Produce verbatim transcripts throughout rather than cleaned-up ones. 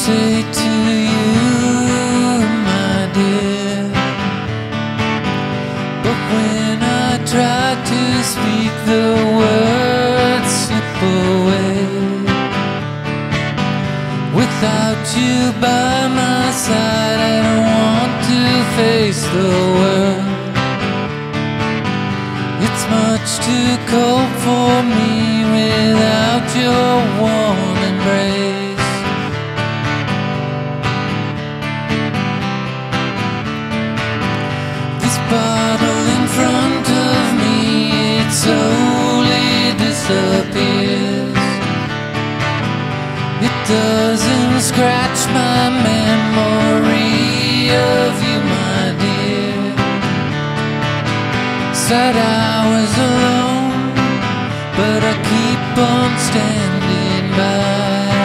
say to you, my dear, but when I try to speak, the words slip away. Without you by my side, I don't want to face the world. It's much too cold for me without your warm embrace. This bottle in front of me, it slowly disappears. It doesn't scratch my memory of you, my dear. Said I was alone, but I keep on standing by.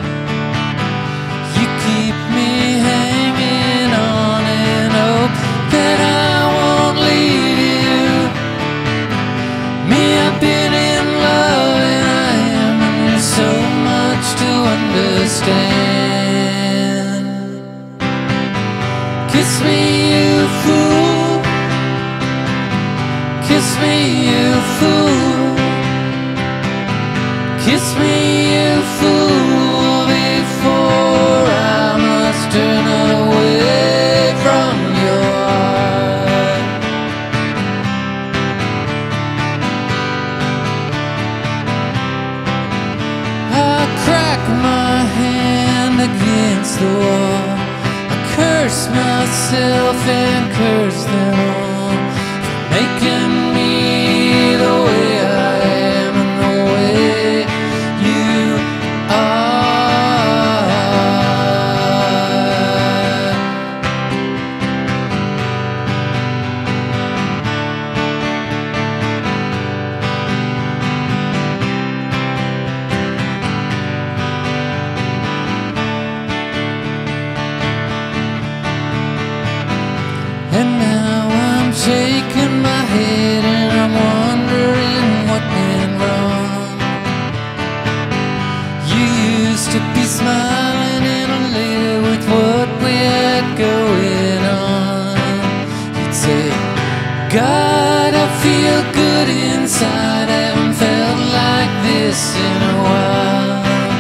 You keep me hanging on and hope that I won't leave you. Me, I've been in love and I am, and there's so much to understand. Kiss me, you fool. Kiss me, you fool. Kiss me, you fool, before I must turn away from your heart. I crack my hand against the wall. I curse myself and curse them all for making me the way I am and the way you are. And now I'm shaking my head and I'm wondering what went wrong. You used to be smiling and elated with what we had going on. You'd say, God, I feel good inside. I haven't felt like this in a while.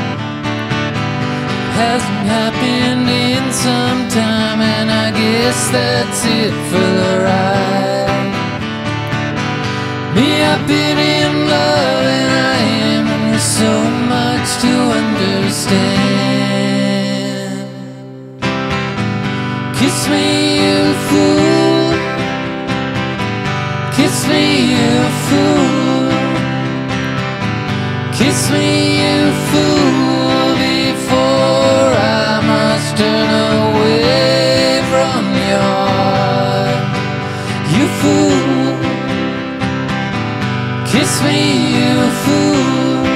Hasn't happened in some time, and I guess that's it for the ride. Me, I've been in love and I am, and there's so much to understand. Kiss me, you fool. Kiss me, you fool. Kiss me, you fool, before I must turn away from your heart. You fool. Kiss me, you fool.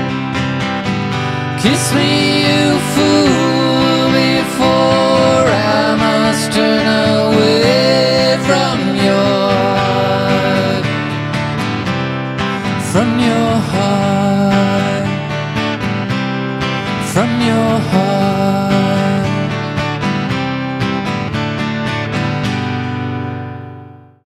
Kiss me, you fool, before I must turn away from your heart. From your heart. From your heart.